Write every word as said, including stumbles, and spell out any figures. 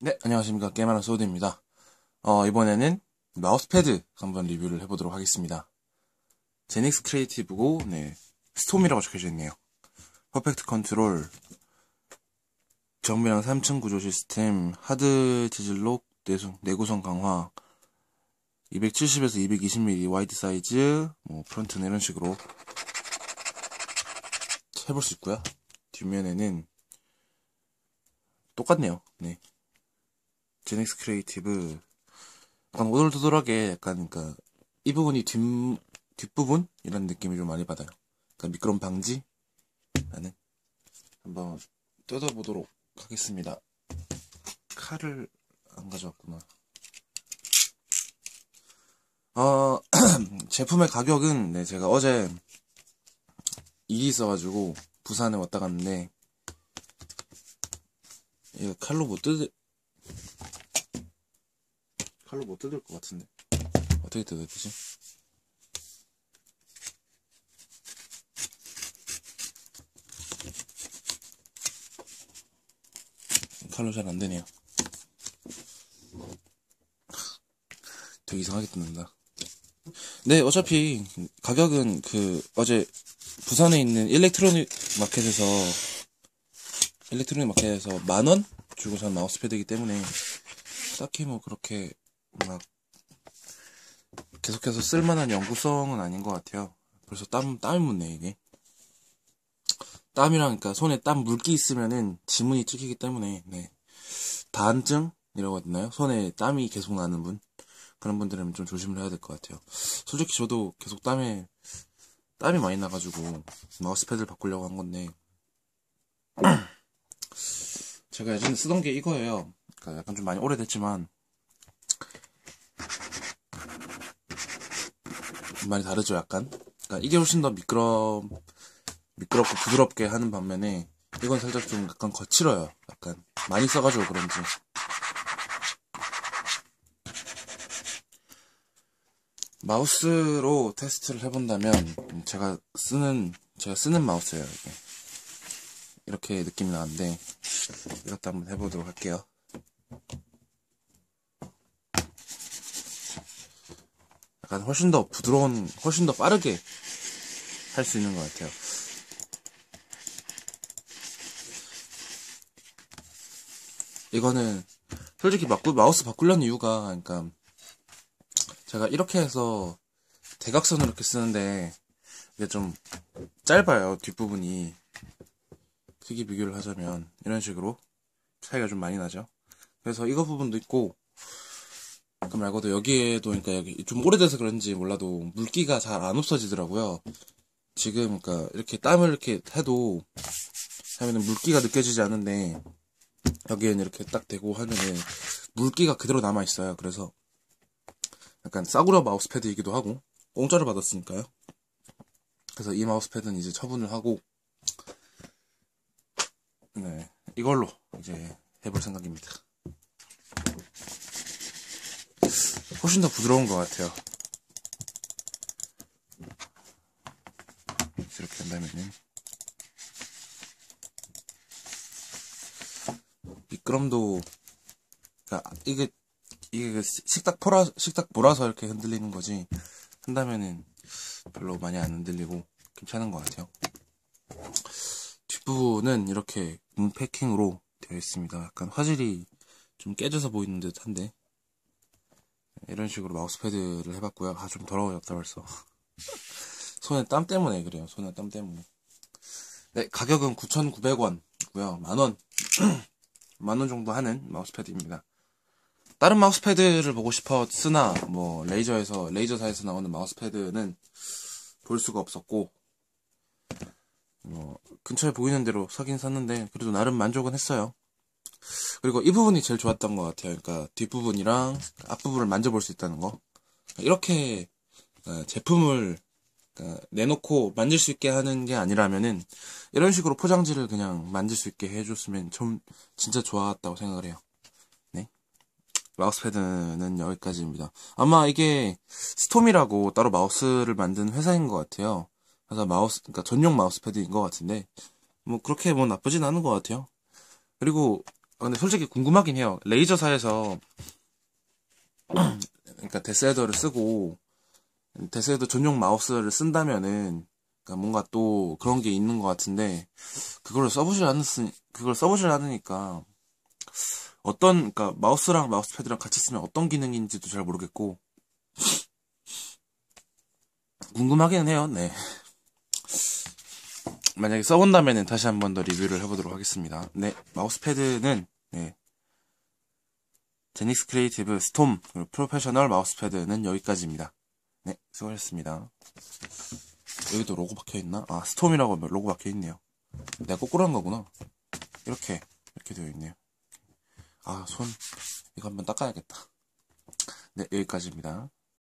네, 안녕하십니까. 게임하는 소드입니다. 어, 이번에는 마우스패드 한번 리뷰를 해보도록 하겠습니다. 제닉스 크리에이티브고, 네, 스톰이라고 적혀져 있네요. 퍼펙트 컨트롤, 정밀한 삼 층 구조 시스템, 하드 재질록, 내구성, 내구성 강화, 이백칠십에서 이백이십 밀리미터 와이드 사이즈, 뭐, 프론트는 이런 식으로 해볼 수 있고요. 뒷면에는 똑같네요. 네. 제닉스 크리에이티브 약간 오돌토돌하게 약간 그러니까 이 부분이 뒷 뒷부분 이런 느낌이 좀 많이 받아요. 그러니까 미끄럼 방지라는 한번 뜯어보도록 하겠습니다. 칼을 안 가져왔구나. 어 제품의 가격은 네 제가 어제 일이 있어가지고 부산에 왔다 갔는데 이거 칼로 못 뜯을 칼로 못 뜯을 것 같은데 어떻게 뜯어야 되지? 칼로 잘 안되네요. 되게 이상하게 뜯는다. 네, 어차피 가격은 그 어제 부산에 있는 일렉트로닉 마켓에서 일렉트로닉 마켓에서 만원 주고 산 마우스패드이기 때문에 딱히 뭐 그렇게 막 계속해서 쓸만한 연구성은 아닌 것 같아요. 벌써 땀, 땀이 묻네 이게. 땀이랑 그러니까 손에 땀 물기 있으면은 지문이 찍히기 때문에 네. 다한증이라고 하나요? 손에 땀이 계속 나는 분 그런 분들은 좀 조심을 해야 될 것 같아요. 솔직히 저도 계속 땀에 땀이 많이 나가지고 마우스패드를 바꾸려고 한 건데 제가 예전에 쓰던 게 이거예요. 그러니까 약간 좀 많이 오래됐지만 많이 다르죠, 약간. 그러니까 이게 훨씬 더 미끄러 미끄럽고 부드럽게 하는 반면에 이건 살짝 좀 약간 거칠어요. 약간 많이 써가지고 그런지. 마우스로 테스트를 해본다면 제가 쓰는 제가 쓰는 마우스예요. 이게. 이렇게 느낌이 나는데 이것도 한번 해보도록 할게요. 약간 훨씬 더 부드러운, 훨씬 더 빠르게 할 수 있는 것 같아요. 이거는 솔직히 바꾸, 마우스 바꾸려는 이유가 그러니까 제가 이렇게 해서 대각선으로 이렇게 쓰는데 이게 좀 짧아요. 뒷부분이. 크기 비교를 하자면 이런 식으로 차이가 좀 많이 나죠. 그래서 이거 부분도 있고 그 말고도 여기에도 그러니까 여기 좀 오래돼서 그런지 몰라도 물기가 잘 안 없어지더라고요. 지금 그러니까 이렇게 땀을 이렇게 해도 하면은 물기가 느껴지지 않는데 여기에는 이렇게 딱 대고 하면은 물기가 그대로 남아 있어요. 그래서 약간 싸구려 마우스패드이기도 하고 공짜로 받았으니까요. 그래서 이 마우스패드는 이제 처분을 하고 네 이걸로 이제 해볼 생각입니다. 훨씬 더 부드러운 것 같아요. 이렇게 한다면은 미끄럼도 그러니까 이게 이게 식탁 보라 식탁 몰아서 이렇게 흔들리는 거지 한다면은 별로 많이 안 흔들리고 괜찮은 것 같아요. 뒷부분은 이렇게 문 패킹으로 되어 있습니다. 약간 화질이 좀 깨져서 보이는 듯한데 이런 식으로 마우스패드를 해봤고요. 아, 좀 더러워졌다 벌써. 손에 땀 때문에 그래요. 손에 땀 때문에. 네, 가격은 구천구백 원이고요. 만원. 만원 정도 하는 마우스패드입니다. 다른 마우스패드를 보고 싶어 쓰나 뭐 레이저에서 레이저사에서 나오는 마우스패드는 볼 수가 없었고 뭐 근처에 보이는 대로 사긴 샀는데 그래도 나름 만족은 했어요. 그리고 이 부분이 제일 좋았던 것 같아요. 그러니까 뒷부분이랑 앞부분을 만져볼 수 있다는 거. 이렇게 제품을 내놓고 만질 수 있게 하는 게 아니라면은 이런 식으로 포장지를 그냥 만질 수 있게 해줬으면 좀 진짜 좋았다고 생각을 해요. 네, 마우스패드는 여기까지입니다. 아마 이게 스톰이라고 따로 마우스를 만든 회사인 것 같아요. 그래서 마우스, 그러니까 전용 마우스패드인 것 같은데 뭐 그렇게 뭐 나쁘진 않은 것 같아요. 그리고 아, 근데 솔직히 궁금하긴 해요. 레이저사에서 그러니까 데스헤더를 쓰고 데스헤더 전용 마우스를 쓴다면은 그러니까 뭔가 또 그런 게 있는 것 같은데 그걸 써보질 않았 그걸 써보질 않으니까 어떤 그러니까 마우스랑 마우스패드랑 같이 쓰면 어떤 기능인지도 잘 모르겠고 궁금하기는 해요. 네. 만약에 써본다면은 다시 한 번 더 리뷰를 해보도록 하겠습니다. 네, 마우스패드는 네, 제닉스 크리에이티브 스톰 프로페셔널 마우스패드는 여기까지입니다. 네, 수고하셨습니다. 여기도 로고 박혀있나? 아, 스톰이라고 로고 박혀있네요. 내가 거꾸로 한 거구나. 이렇게 이렇게 되어 있네요. 아, 손 이거 한번 닦아야겠다. 네, 여기까지입니다.